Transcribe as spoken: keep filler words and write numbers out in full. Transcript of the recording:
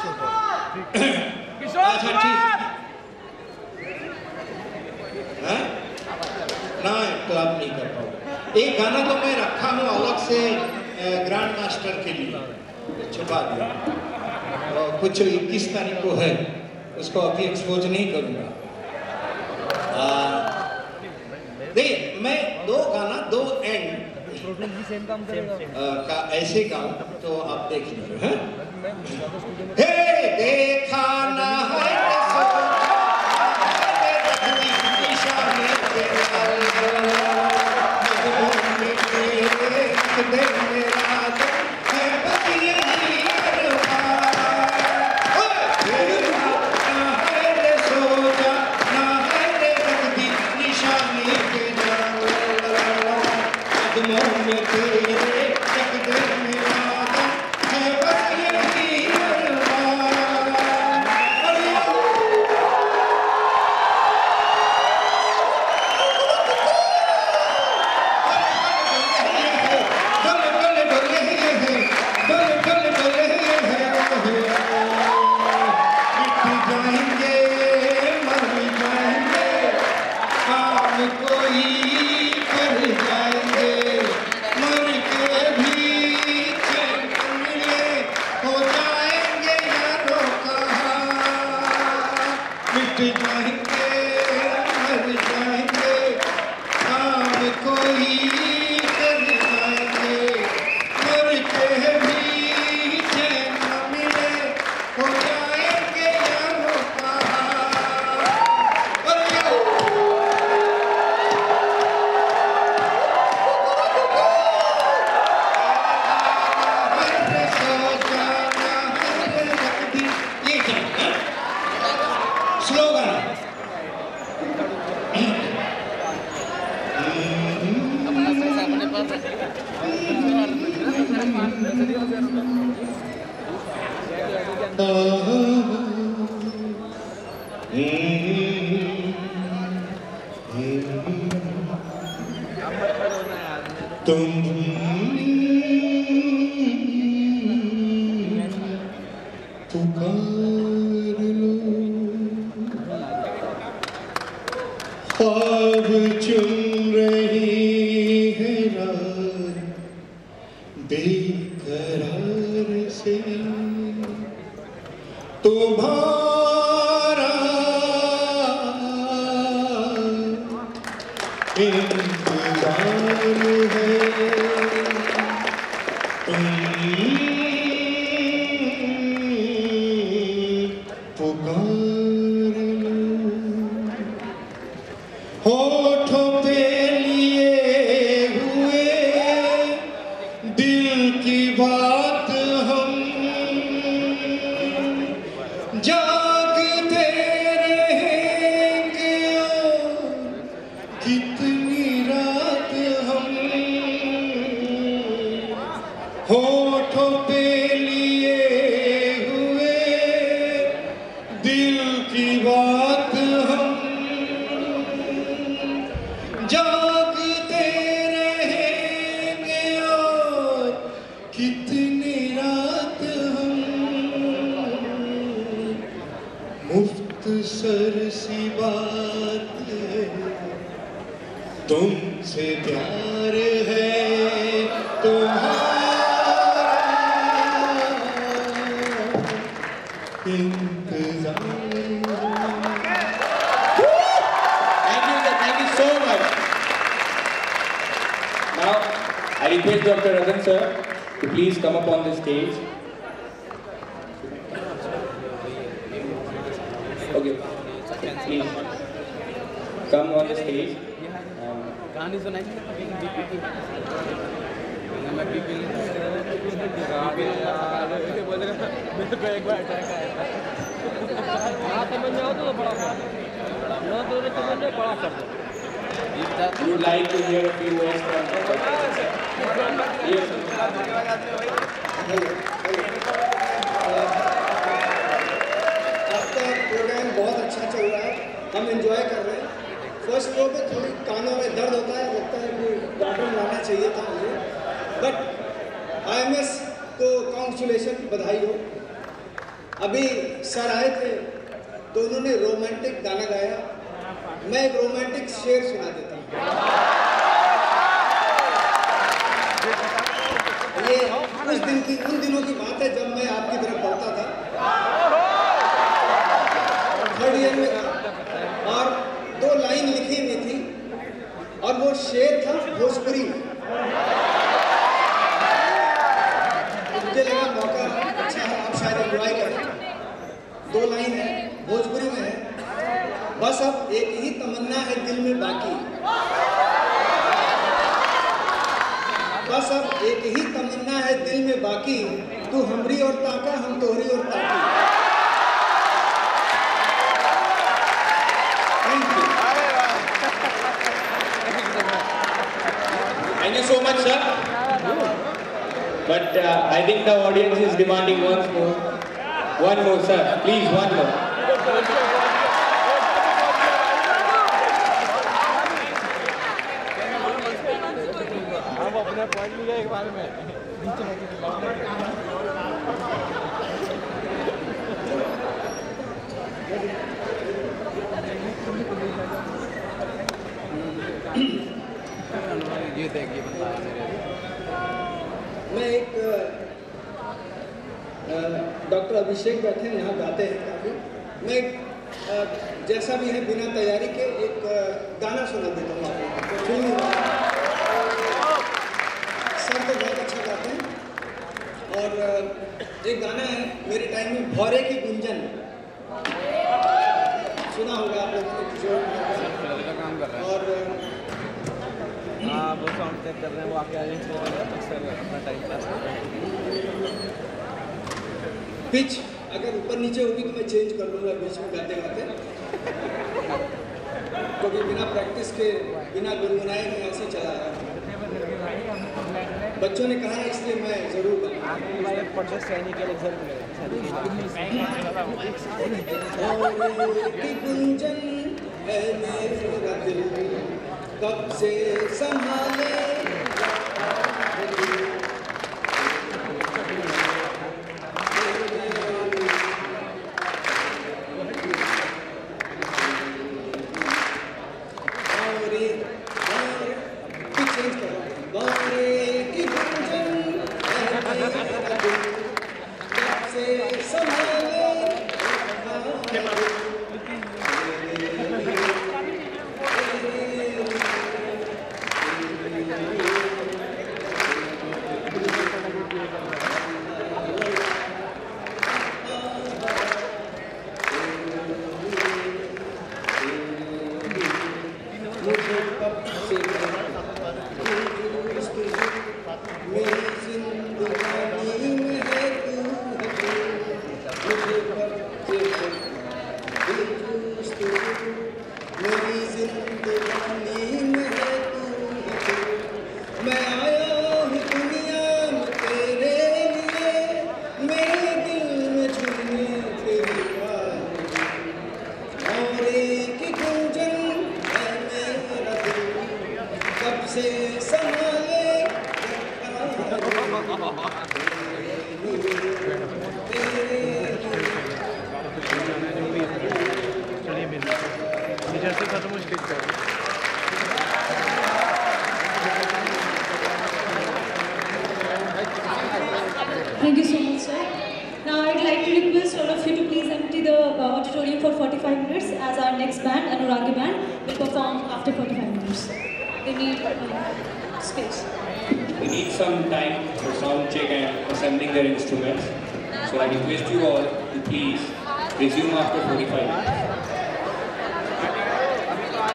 अच्छा ठीक है ना, क्लब नहीं कर पाऊंगा। एक गाना तो मैं रखा हूँ अलग से ग्रैंड मास्टर के लिए, छुपा दिया, और कुछ इक्कीस तारीख को है, उसको अभी एक्सपोज नहीं करूँगा। देखिए मैं दो गाना दो एंड का ऐसे गाऊं तो आप देख लीजिए। हे देखा ना है अभी सर आए थे तो उन्होंने रोमांटिक गाना गाया, मैं एक रोमांटिक शेर सुना देता हूँ। ये उस दिन की उन दिनों की बात है जब मैं आपकी तरफ पढ़ता था, थर्ड ईयर में था, और दो लाइन लिखी हुई थी और वो शेर था भोजपुरी में। मुझे लगा मौका अच्छा है, आप शायद एंजॉय करें। दो लाइन है, भोजपुरी में है। बस अब एक ही तमन्ना है दिल में बाकी, बस अब एक ही तमन्ना है दिल में बाकी, तू हमरी और ताका हम तोहरी और ताकी। Thank you. Thank you so much, sir. But uh, I think the audience is demanding once more. One more, sir. Please, one more. हम अपने पॉइंट लिया एक बार में ये देखिए बता मैं एक डॉक्टर अभिषेक बैठे हैं यहाँ, गाते हैं काफ़ी। मैं एक जैसा भी है बिना तैयारी के एक गाना सुना देता हूँ आपको। सर तो बहुत अच्छा गाते हैं। और एक गाना है मेरे टाइम में, भौरे की गुंजन, सुना होगा आप लोगों ने, जो काम कर रहा है। और हाँ वो साउंड चेक कर रहे हैं, वो आके अरेंज कर रहे हैं, तो सर अपना टाइम पास कर रहे हैं। पिच अगर ऊपर नीचे होगी तो मैं चेंज कर लूँगा बीच में गाते गाते, क्योंकि बिना प्रैक्टिस के बिना गुनगुनाए में ऐसे चला रहा है। बच्चों ने कहा इसलिए मैं जरूर गुंजन है मेरा दिल कब से संभाले, Thank you so much, sir. Now I'd like to request all of you to please empty the uh, auditorium for forty-five minutes, as our next band, Anuragi Band, will perform after forty-five minutes. They need uh, space. We need some time for sound check and assembling their instruments. So I request you all to please resume after forty-five minutes.